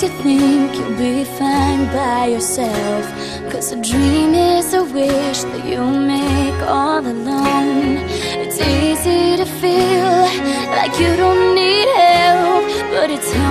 makes you think you'll be fine by yourself. 'Cause a dream is a wish that you make all alone. It's easy to feel like you don't need help, but it's hard